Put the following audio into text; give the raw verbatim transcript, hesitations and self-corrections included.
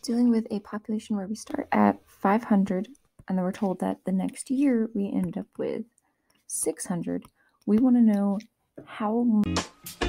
dealing with a population where we start at five hundred and then we're told that the next year we end up with six hundred. We want to know how